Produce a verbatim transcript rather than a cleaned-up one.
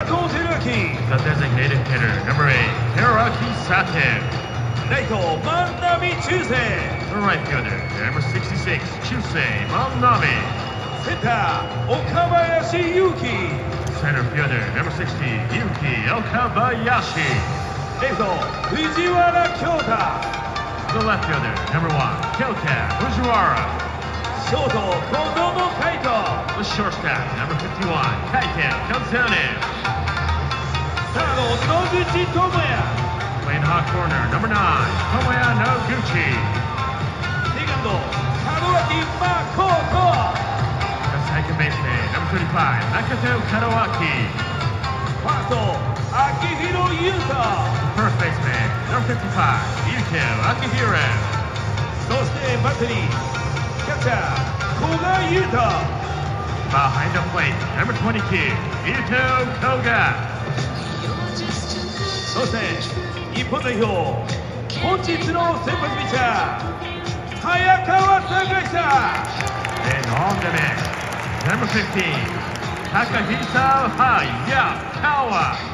藤輝明。 The designated hitter, number eight, Hiroaki Sato. ライト、万波中正。 The right fielder, number sixty-six, Chusei Manami. センター、岡林勇希。 Center fielder, number sixty, Yuki Okabayashi. レフト、藤原恭太。 The left fielder, number one, Kyota Fujiwara. ショート、小園海斗。 The shortstop, number fifty-one, Kaiten Kazane. サード、野口智也。 Playing hot corner, number nine, Tomoya Noguchi. セカンド、門脇誠。 The second baseman, number thirty-five, Nakato Kadawaki. ファースト、秋広優太。 First baseman, number fifty-five, Yuto Akihiro. そしてバッテリー、キャッチャー、古賀優太。 Behind the plate, number twenty-two, Yuto Koga. そして日本代表、本日の先発ピッチャー、早川隆久。 And on the bench, number fifteen, Takahisa Hayakawa.